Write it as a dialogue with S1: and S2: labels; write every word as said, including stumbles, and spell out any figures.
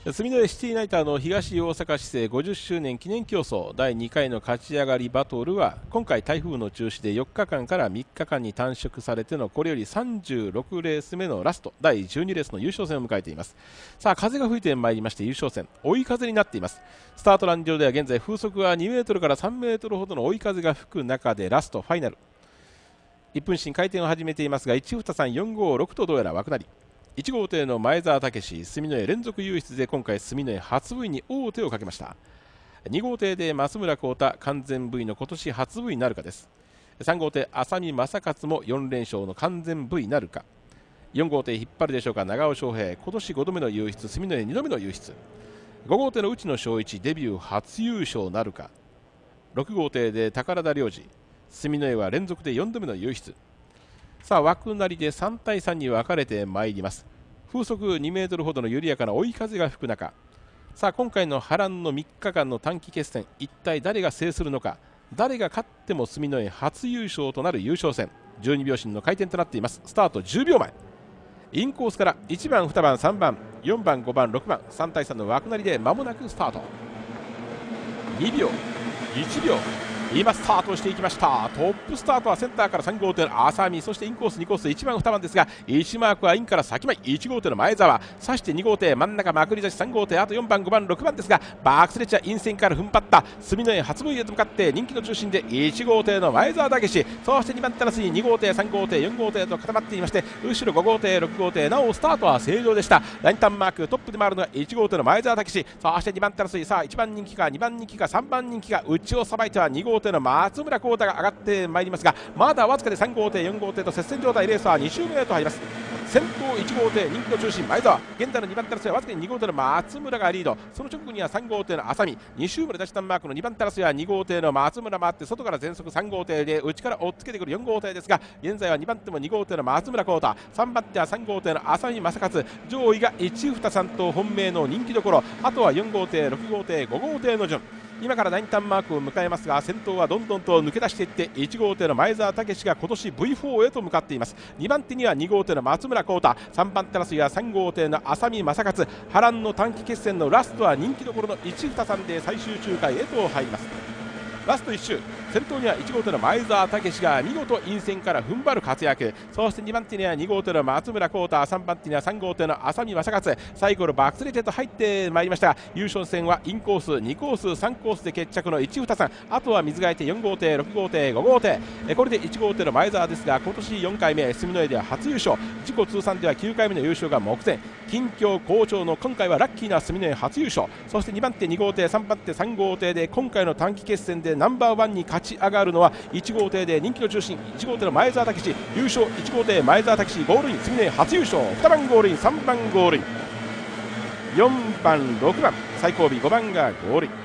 S1: 住之江シティナイターの東大阪市政ごじゅっしゅうねん記念競争だいにかいの勝ち上がりバトルは今回台風の中止でよっかかんからみっかかんに短縮されてのこれよりさんじゅうろくレース目のラストだいじゅうにレースの優勝戦を迎えています。さあ風が吹いてまいりまして優勝戦追い風になっています。スタートラン上では現在風速はにメートルからさんメートルほどの追い風が吹く中でラストファイナルいっぷん新回転を始めていますがいち、に、さん、よん、ご、ろくとどうやら枠なりいち号艇の前澤武史、住之江連続優出で今回住之江初 ブイ に王手をかけました。に号艇で増村幸太完全 ブイ の今年初 ブイ なるかです。さん号艇浅見正勝もよん連勝の完全 ブイ なるか。よん号艇引っ張るでしょうか長尾翔平今年ごどめの優出住之江にどめの優出。ご号艇の内野翔一デビュー初優勝なるか。ろく号艇で宝田良二住之江は連続でよんどめの優出。さあ枠なりでさんたいさんに分かれてまいります。風速にメートルほどの緩やかな追い風が吹く中さあ今回の波乱のみっかかんの短期決戦一体誰が制するのか。誰が勝っても住之江初優勝となる優勝戦じゅうにびょうしんの回転となっています。スタートじゅうびょうまえインコースからいちばんにばんさんばんよんばんごばんろくばんさんたいさんの枠なりで間もなくスタート。にびょういちびょう今スタートしていきました。トップスタートはセンターからさん号艇の浅見そしてインコースにコースいちばんにばんですがいちマークはインから先前いち号艇の前澤そしてに号艇真ん中まくり差しさん号艇あとよんばんごばんろくばんですがバックスレッチャーイン線から踏ん張った住之江初 ブイ へと向かって人気の中心でいち号艇の前澤武史そしてにばん手争いに号艇さん号艇よん号艇と固まっていまして後ろご号艇ろく号艇なおスタートは正常でした。ラインターンマークトップで回るのはいち号艇の前澤武史そしてにばん手争いさあいちばん人気かにばん人気かさんばん人気か内をさばいてはに号艇の松村幸太が上がってまいりますがまだわずかでさん号艇よん号艇と接戦状態レースはに周目へと入ります。先頭いち号艇人気の中心前澤現在のにばん手争いはわずかにに号艇の松村がリードその直後にはさん号艇の浅見に周目で出したマークのにばん手争いはに号艇の松村回って外から全速さん号艇で内から追っつけてくるよん号艇ですが現在はにばん手もに号艇の松村幸太さんばん手はさん号艇の浅見正勝上位がいち、に、さんと本命の人気どころあとはよん号艇ろく号艇ご号艇の順今からナインターンマークを迎えますが先頭はどんどんと抜け出していっていち号艇の前澤武史が今年 ブイフォー へと向かっています。にばん手にはに号艇の松村幸太さんばん手争いはさん号艇の浅見正勝波乱の短期決戦のラストは人気どころのいち、に、さんで最終周回へと入ります。ラストいっ周先頭にはいち号艇の前澤武史が見事陰線から踏ん張る活躍そしてにばん手にはに号艇の松村幸太さんばん手にはさん号艇の浅見正勝最後のバックスレテと入ってまいりましたが優勝戦はインコースにコースさんコースで決着のいち、に、さんあとは水替えてよん号艇ろく号艇ご号艇これでいち号艇の前澤ですが今年よんかいめ住之江では初優勝自己通算ではきゅうかいめの優勝が目前近況好調の今回はラッキーな住之江初優勝そしてにばん手に号艇さんばん手さん号艇で今回の短期決戦でナンバーワンに勝ち上がるのはいち号艇で人気の中心いち号艇の前澤武史優勝いち号艇前澤武史ゴールイン住之江初優勝にばんゴールインさんばんゴールインよんばんろくばん最後尾ごばんがゴールイン